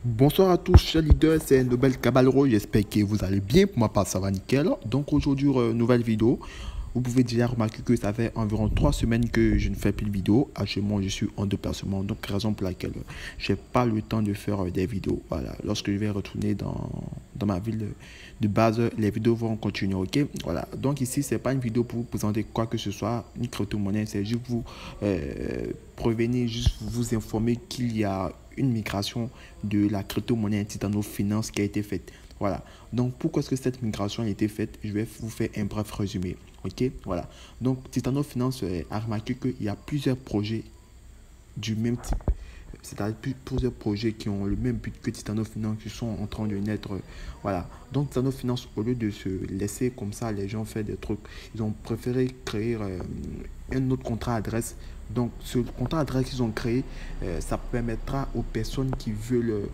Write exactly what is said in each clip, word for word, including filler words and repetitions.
Bonsoir à tous, chers leaders, c'est Nobel Caballero, j'espère que vous allez bien, pour ma part ça va nickel. Donc aujourd'hui, euh, nouvelle vidéo, vous pouvez déjà remarquer que ça fait environ trois semaines que je ne fais plus de vidéos. Actuellement je suis en déplacement, donc raison pour laquelle je n'ai pas le temps de faire euh, des vidéos. Voilà, lorsque je vais retourner dans, dans ma ville de base, les vidéos vont continuer, ok. Voilà, donc ici c'est pas une vidéo pour vous présenter quoi que ce soit, ni crypto-monnaie, c'est juste vous euh, prévenir, juste vous informer qu'il y a une migration de la crypto-monnaie Titano Finance qui a été faite. Voilà. Donc, pourquoi est-ce que cette migration a été faite? Je vais vous faire un bref résumé. OK? Voilà. Donc, Titano Finance a remarqué qu'il y a plusieurs projets du même type. C'est-à-dire plusieurs projets qui ont le même but que Titano Finance qui sont en train de naître. Voilà. Donc, Titano Finance, au lieu de se laisser comme ça, les gens faire des trucs, ils ont préféré créer euh, un autre contrat adresse. Donc, ce contrat adresse qu'ils ont créé, euh, ça permettra aux personnes qui veulent, euh,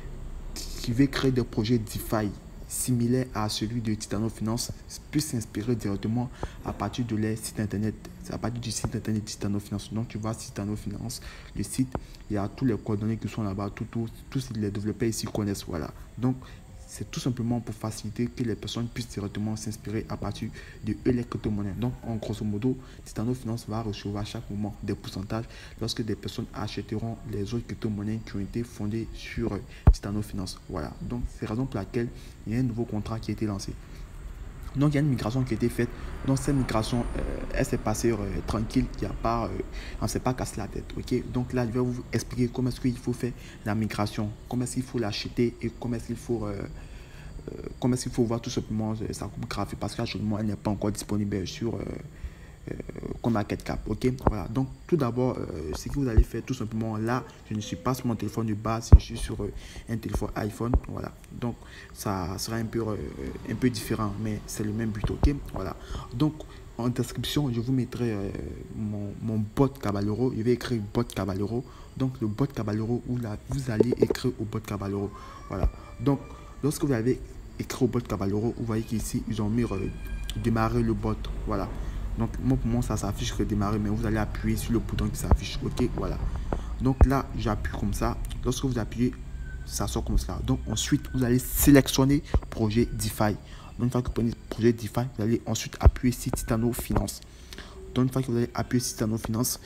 qui veulent créer des projets DeFi similaires à celui de Titano Finance, puissent s'inspirer directement à partir de leur site internet, à partir du site internet de Titano Finance. Donc, tu vois Titano Finance, le site, il y a tous les coordonnées qui sont là-bas, tout, tout, tous les développeurs ici connaissent. Voilà. Donc, c'est tout simplement pour faciliter que les personnes puissent directement s'inspirer à partir de eux les crypto-monnaies. Donc, en grosso modo, Titano Finance va recevoir à chaque moment des pourcentages lorsque des personnes achèteront les autres crypto-monnaies qui ont été fondées sur euh, Titano Finance. Voilà. Donc, c'est la raison pour laquelle il y a un nouveau contrat qui a été lancé. Donc, il y a une migration qui a été faite. Donc, cette migration, euh, elle s'est passée euh, tranquille. Il n'y a pas, euh, on ne s'est pas cassé la tête. Ok. Donc, là, je vais vous expliquer comment est-ce qu'il faut faire la migration, comment est-ce qu'il faut l'acheter et comment est-ce qu'il faut, euh, euh, comment est-ce qu'il faut voir tout simplement euh, sa coupe graphique parce qu'actuellement, elle n'est pas encore disponible sur euh, euh, comme market cap. Ok. Voilà. Donc, tout d'abord, euh, ce que vous allez faire tout simplement là, je ne suis pas sur mon téléphone de base, je suis sur euh, un téléphone iPhone. Voilà. Donc, ça sera un peu, euh, un peu différent, mais c'est le même but. Ok. Voilà. Donc, en description, je vous mettrai euh, mon, mon bot Caballero. Je vais écrire bot Caballero. Donc, le bot Caballero où là, vous allez écrire au bot Caballero. Voilà. Donc, lorsque vous avez écrit au bot Caballero, vous voyez qu'ici, ils ont mis euh, démarrer le bot. Voilà. Donc, moi, pour moi, ça s'affiche redémarrer, mais vous allez appuyer sur le bouton qui s'affiche. OK, voilà. Donc là, j'appuie comme ça. Lorsque vous appuyez, ça sort comme ça. Donc, ensuite, vous allez sélectionner projet DeFi. Donc, une fois que vous prenez projet DeFi, vous allez ensuite appuyer sur Titano Finance. Donc, une fois que vous allez appuyer sur Titano Finance,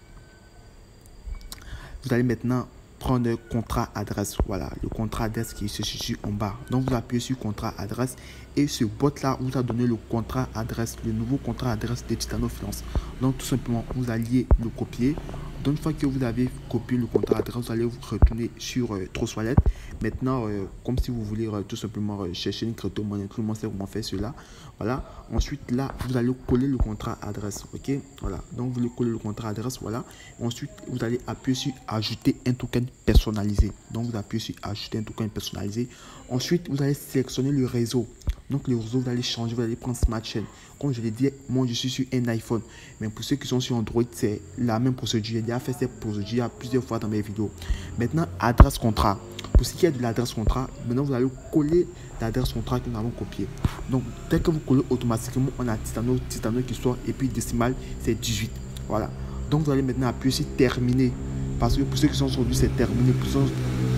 vous allez maintenant prendre le contrat adresse. Voilà, le contrat adresse qui se situe en bas. Donc, vous appuyez sur contrat adresse et ce bot-là vous a donné le contrat adresse, le nouveau contrat adresse de Titano Finance. Donc, tout simplement, vous alliez le copier. Donc, une fois que vous avez copié le contrat adresse, vous allez vous retourner sur euh, Trustwallet. Maintenant, euh, comme si vous voulez euh, tout simplement euh, chercher une crypto-monnaie, tout le monde sait comment faire cela. Voilà. Ensuite, là, vous allez coller le contrat adresse. OK. Voilà. Donc, vous allez coller le contrat adresse. Voilà. Ensuite, vous allez appuyer sur ajouter un token personnalisé. Donc, vous appuyez sur ajouter un token personnalisé. Ensuite, vous allez sélectionner le réseau. Donc, le réseau, vous allez changer, vous allez prendre Smart Chain. Comme je l'ai dit, moi, je suis sur un iPhone. Mais pour ceux qui sont sur Android, c'est la même procédure. J'ai déjà fait cette procédure plusieurs fois dans mes vidéos. Maintenant, adresse contrat. Pour ce qui est de l'adresse contrat, maintenant, vous allez coller l'adresse contrat que nous avons copié. Donc, dès que vous collez automatiquement, on a Titano, Titano qui sort et puis décimal, c'est dix-huit. Voilà. Donc, vous allez maintenant appuyer sur terminer. Parce que pour ceux qui sont sur Android, c'est terminé. Pour ceux,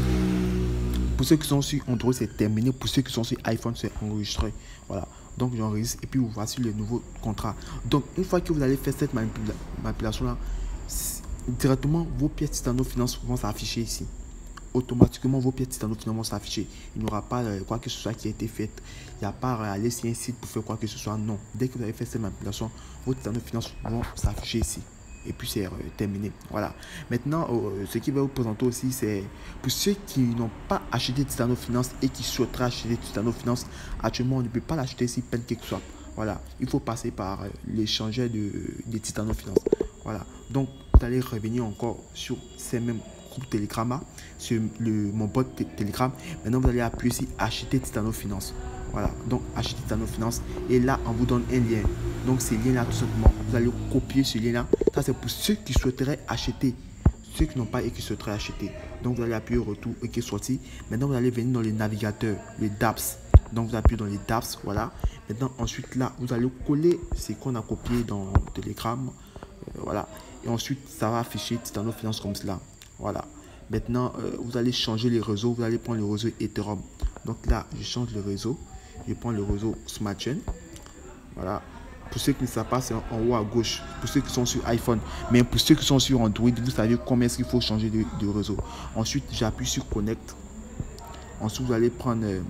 pour ceux qui sont sur Android, c'est terminé. Pour ceux qui sont sur iPhone, c'est enregistré. Voilà. Donc, j'enregistre et puis vous voici le nouveau contrat. Donc, une fois que vous allez faire cette manipula manipulation-là, directement, vos pièces Titano Finance vont s'afficher ici. Automatiquement, vos pièces Titano Finance vont s'afficher. Il n'y aura pas euh, quoi que ce soit qui a été fait. Il n'y a pas à aller sur un site pour faire quoi que ce soit. Non. Dès que vous avez fait cette manipulation, vos Titano Finance vont s'afficher ici. Et puis c'est euh, terminé. Voilà. Maintenant, euh, ce qui va vous présenter aussi, c'est pour ceux qui n'ont pas acheté Titano Finance et qui souhaiteraient acheter Titano Finance, actuellement, on ne peut pas l'acheter sur PancakeSwap. Voilà. Il faut passer par euh, l'échangeur de, de Titano Finance. Voilà. Donc, vous allez revenir encore sur ces mêmes groupes Telegram, sur le, mon bot Telegram. Maintenant, vous allez appuyer sur acheter Titano Finance. Voilà, donc acheter Titano Finance et là on vous donne un lien. Donc ces liens là tout simplement, vous allez copier ce lien là. Ça c'est pour ceux qui souhaiteraient acheter, ceux qui n'ont pas et qui souhaiteraient acheter. Donc vous allez appuyer retour et qui est sorti. Maintenant vous allez venir dans les navigateurs, les dApps. Donc vous appuyez dans les dApps, voilà. Maintenant ensuite là vous allez coller ce qu'on a copié dans Telegram, euh, voilà. Et ensuite ça va afficher Titano Finance comme cela, voilà. Maintenant, euh, vous allez changer les réseaux. Vous allez prendre le réseau Ethereum. Donc là, je change le réseau. Je prends le réseau Smart Chain. Voilà. Pour ceux qui ne savent pas, c'est en haut à gauche. Pour ceux qui sont sur iPhone. Mais pour ceux qui sont sur Android, vous savez combien est-ce qu'il faut changer de, de réseau. Ensuite, j'appuie sur Connect. Ensuite, vous allez prendre euh,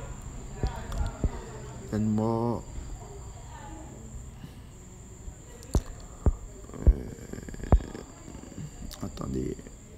more. Euh, attendez.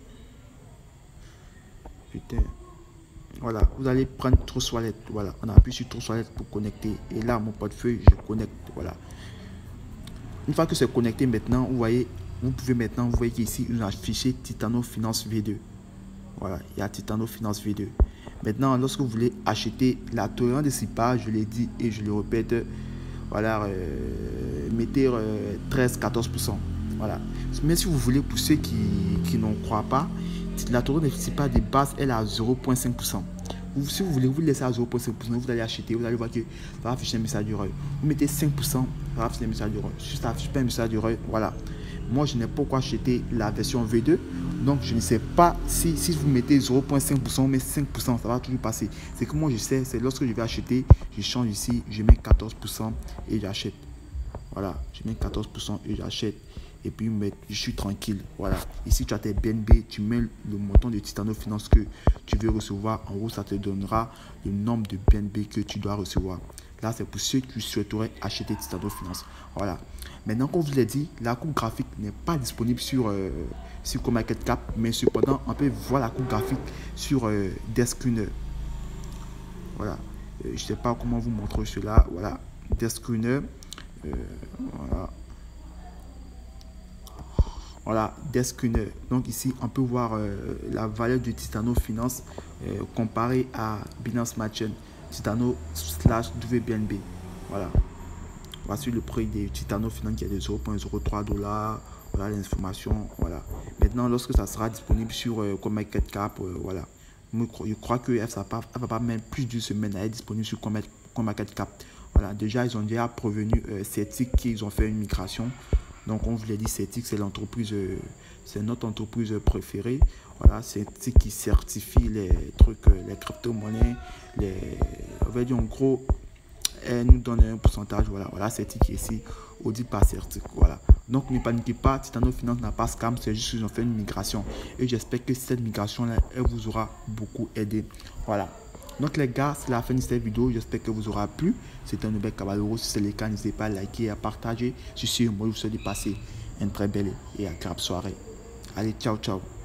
Putain. Voilà, vous allez prendre Trust Wallet. Voilà, on appuie sur Trust Wallet pour connecter. Et là, mon portefeuille, je connecte. Voilà. Une fois que c'est connecté maintenant, vous voyez, vous pouvez maintenant, vous voyez qu'ici, il a affiché Titano Finance V deux. Voilà, il y a Titano Finance V deux. Maintenant, lorsque vous voulez acheter la tolérance de six pas, je l'ai dit et je le répète, voilà, euh, mettez euh, treize à quatorze pour cent. Voilà. Mais si vous voulez, pour ceux qui, qui n'en croient pas, la tolérance de six pas de base, elle est à zéro virgule cinq pour cent. Si vous voulez vous laisser à zéro virgule cinq pour cent, vous allez acheter, vous allez voir que ça va afficher un message d'erreur. Vous mettez cinq pour cent, ça va afficher un message d'erreur. Si ça affiche pas un message d'erreur, voilà. Moi, je n'ai pas quoi acheter la version V deux. Donc, je ne sais pas si, si vous mettez zéro virgule cinq pour cent, mais cinq pour cent, ça va toujours passer. C'est que moi, je sais, c'est lorsque je vais acheter, je change ici, je mets quatorze pour cent et j'achète. Voilà, je mets quatorze pour cent et j'achète. Et puis, je suis tranquille. Voilà. Ici, tu as tes B N B, tu mets le montant de Titano Finance que tu veux recevoir. En gros, ça te donnera le nombre de B N B que tu dois recevoir. Là, c'est pour ceux qui souhaiteraient acheter Titano Finance. Voilà. Maintenant, comme je vous l'ai dit, la coupe graphique n'est pas disponible sur, euh, sur CoinMarketCap, mais cependant, on peut voir la coupe graphique sur euh, Deskscreener. Voilà. Euh, je ne sais pas comment vous montrer cela. Voilà. Deskscreener. Euh, voilà. Voilà, Deskscreener. Donc ici, on peut voir euh, la valeur du Titano Finance euh, comparée à Binance Smart Chain, Titano slash W B N B. Voilà. Voici le prix des Titano Finance qui est de zéro virgule zéro trois dollars. Voilà l'information. Voilà. Maintenant, lorsque ça sera disponible sur euh, CoinMarketCap, euh, voilà. Je crois qu'elle ne va pas mettre plus d'une semaine à être disponible sur CoinMarketCap. Voilà. Déjà, ils ont déjà prévenu euh, Certic qu'ils ont fait une migration. Donc, on vous l'a dit, Certic, c'est l'entreprise, euh, c'est notre entreprise préférée. Voilà, Certic qui certifie les trucs, euh, les crypto-monnaies, les, on va dire en gros, elle nous donne un pourcentage. Voilà, voilà, Certic qui est ici, audit par Certic. Voilà. Donc, ne paniquez pas, Titano Finance n'a pas scam, c'est juste qu'ils ont fait une migration. Et j'espère que cette migration-là, elle vous aura beaucoup aidé. Voilà. Donc les gars, c'est la fin de cette vidéo. J'espère que vous aura plu. C'était un nouvel Caballero. Si c'est le cas, n'hésitez pas à liker et à partager. Je suis sûr, moi je vous souhaite de passer une très belle et agréable soirée. Allez, ciao, ciao.